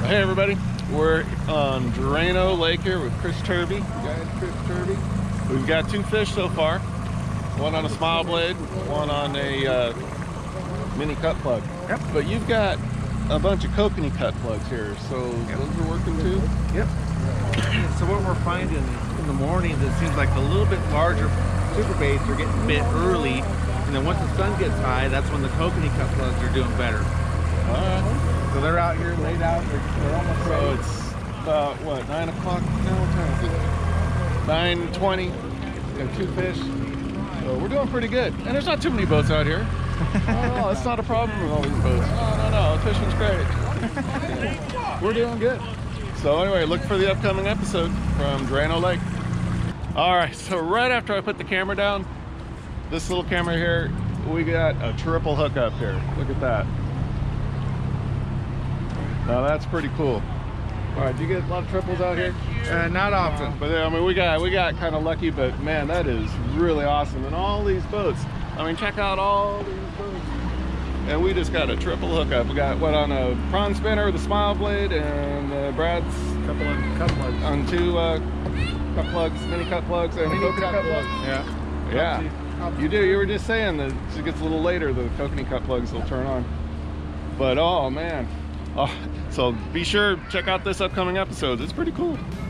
Hey everybody, we're on Drano Lake here with Chris Turby. We've got 2 fish so far. One on a smile blade, one on a mini cut plug. Yep. But you've got a bunch of Kokanee cut plugs here, so those are working too? Yep. So what we're finding in the mornings, it seems like the little bit larger super baits are getting bit early, and then once the sun gets high, that's when the Kokanee cut plugs are doing better. Alright. So they're out here laid out, they're almost ready. So it's about, what, 9 o'clock now? 9:20, got 2 fish. So we're doing pretty good. And there's not too many boats out here. Oh, it's not a problem with all these boats. No, fishing's great. We're doing good. So anyway, look for the upcoming episode from Drano Lake. All right, so right after I put the camera down, this little camera here, we got a triple hookup here. Look at that. Now that's pretty cool. All right, do you get a lot of triples out here? Not often. But I mean, we got kind of lucky, but man, that is really awesome. And all these boats, I mean, check out all these boats. And we just got a triple hookup. We got what on a prawn spinner with a smile blade, and Brad's Couple of cut plugs. on 2 cut plugs, mini cut plugs, and Mini Kokanee cut plugs. plug. Yeah. You do. You were just saying that as it gets a little later, the Kokanee cut plugs will turn on. But oh man. Oh, so be sure to check out this upcoming episode. It's pretty cool.